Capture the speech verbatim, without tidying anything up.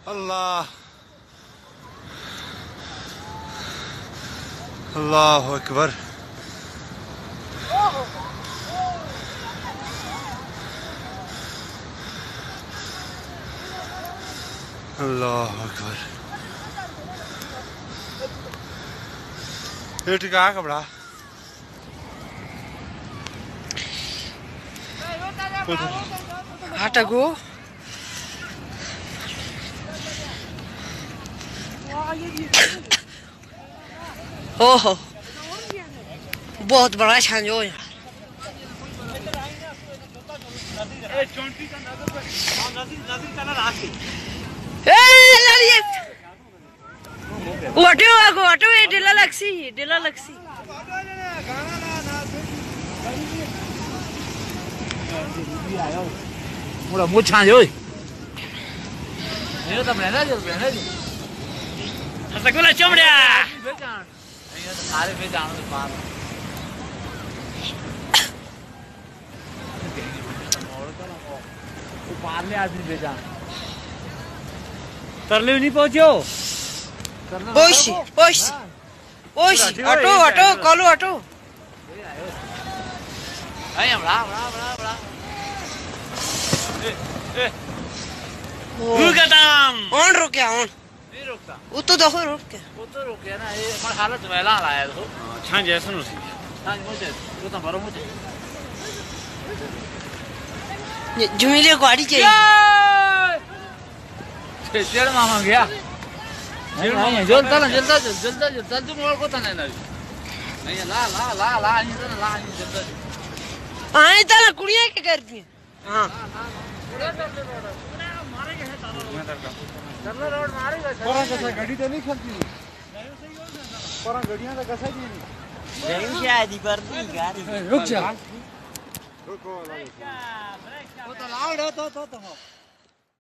अल्लाह अल्लाह अकबर। अल्लाह अकबर। ये टिका कपड़ा हटगो हो हो बहुत बड़ा छांजो है। ऑटो आगो ऑटो ये डिला लक्सी डिला लक्सी मुड़ा मुझ छांजो ये तो बना जो बना जो रसगुल्ला चमड़ा ये तो सारे पे जानो तो बाहर वो बाहर ले आदमी भेजा तरले नहीं पहुंचो ओशी ओशी ओशी ऑटो ऑटो कॉलो ऑटो अरे बड़ा बड़ा बड़ा बड़ा ए ए रुकताम ऑन रुके ऑन नहीं रुकता वो तो देखो रुक के वो तो रुक गया ना ये हमारी हालत में ला लाया तो छां जैसा नो सी हाँ मुझे तो तो बरो मुझे जुमिले गाड़ी चाहिए चल मामा गया नहीं नहीं जल्दी जल्दी जल्दी जल्दी जल्दी मोड़ को तो नहीं नहीं ला ला ला ला नहीं तो ला नहीं जल्दी आए तो ना कुड़िया क्या करती है हाँ चलना रोड मारेगा परा कैसा गाड़ी तो नहीं चलती परा गाड़ियां तो कैसा जी नहीं नहीं शायद ही कर दी गाड़ी रुक जा रुको वो तो लाउड है तो तो तो